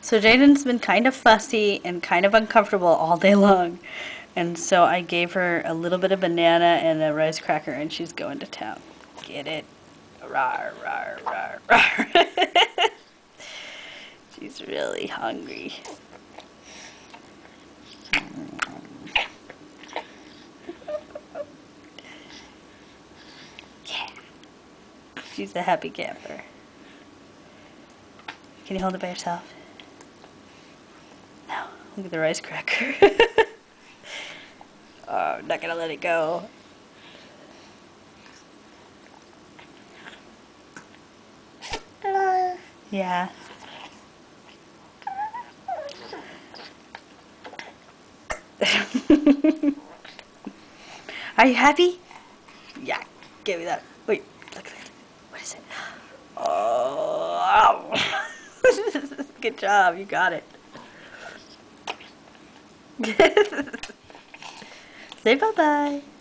So Jayden's been kind of fussy and kind of uncomfortable all day long. And so I gave her a little bit of banana and a rice cracker, and she's going to town. Get it? Rawr, rawr, rawr, rawr. She's really hungry. Yeah. She's a happy camper. Can you hold it by yourself? No. Look at the rice cracker. Oh, I'm not gonna let it go. Hello. Yeah. Are you happy? Yeah. Give me that. Wait. Look. What is it? Oh. Good job. You got it. Say bye-bye.